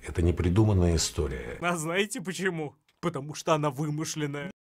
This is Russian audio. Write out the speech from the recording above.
Это не придуманная история. А знаете почему? Потому что она вымышленная.